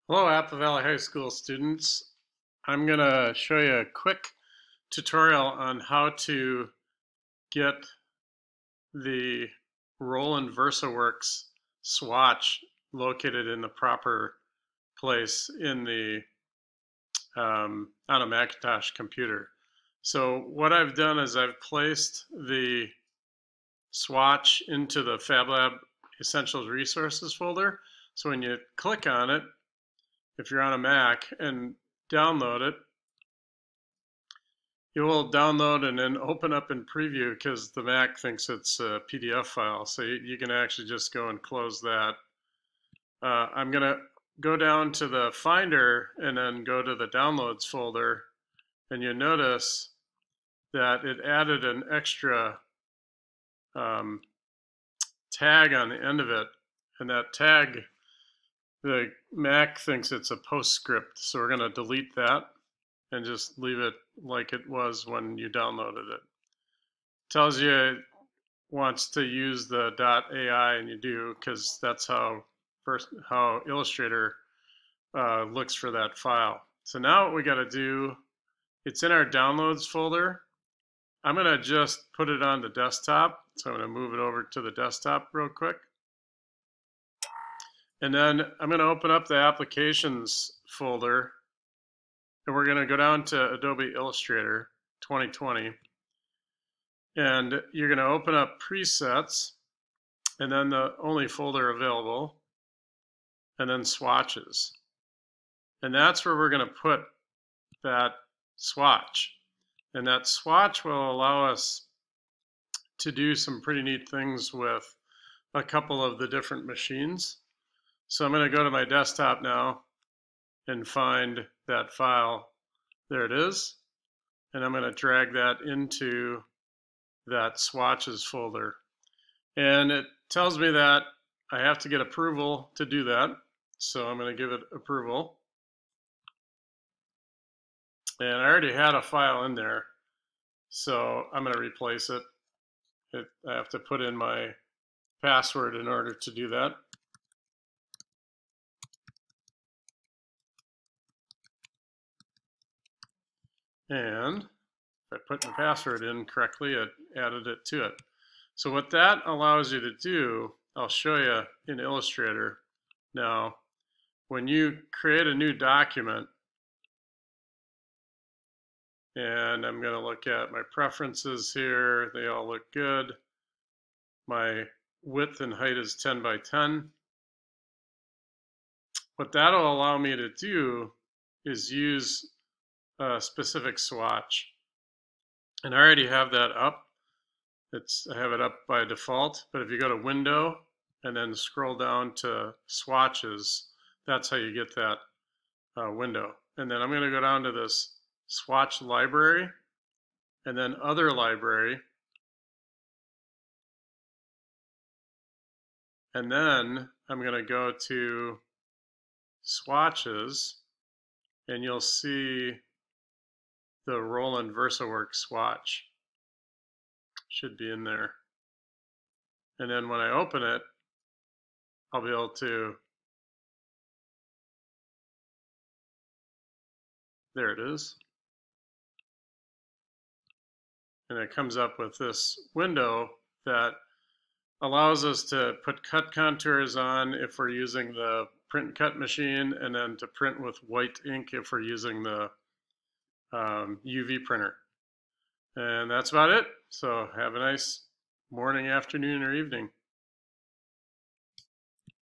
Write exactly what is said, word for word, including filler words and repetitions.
Hello, Apple Valley High School students. I'm going to show you a quick tutorial on how to get the Roland Versaworks swatch located in the proper place in the um, on a Macintosh computer. So what I've done is I've placed the swatch into the FabLab Essentials Resources folder. So when you click on it, if you're on a Mac and download it, you will download and then open up in preview because the Mac thinks it's a P D F file. So you, you can actually just go and close that. Uh, I'm going to go down to the Finder and then go to the Downloads folder. And you notice that it added an extra um, tag on the end of it. And that tag, the Mac thinks it's a PostScript. So we're going to delete that and just leave it like it was when you downloaded it. Tells you it wants to use the .ai, and you do, because that's how first how Illustrator uh, looks for that file. So now what we got to do, it's in our downloads folder. I'm going to just put it on the desktop. So I'm going to move it over to the desktop real quick. And then I'm going to open up the applications folder. And we're going to go down to Adobe Illustrator twenty twenty. And you're going to open up presets, and then the only folder available, and then swatches. And that's where we're going to put that swatch. And that swatch will allow us to do some pretty neat things with a couple of the different machines. So I'm going to go to my desktop now and find that file. There it is. And I'm going to drag that into that swatches folder. And it tells me that I have to get approval to do that. So I'm going to give it approval. And I already had a file in there. So I'm going to replace it. it. I have to put in my password in order to do that. And if I put my password in correctly, it added it to it. So what that allows you to do, I'll show you in Illustrator. Now, when you create a new document, and I'm going to look at my preferences here, they all look good. My width and height is ten by ten. What that'll allow me to do is use a specific swatch. And I already have that up. It's, I have it up by default, but if you go to Window and then scroll down to Swatches, that's how you get that uh, window. And then I'm going to go down to this Swatch Library and then Other Library. And then I'm going to go to Swatches, and you'll see the Roland Versaworks Swatch. Should be in there. And then when I open it, I'll be able to, there it is. And it comes up with this window that allows us to put cut contours on if we're using the print and cut machine, and then to print with white ink if we're using the um, U V printer. And that's about it. So have a nice morning, afternoon, or evening.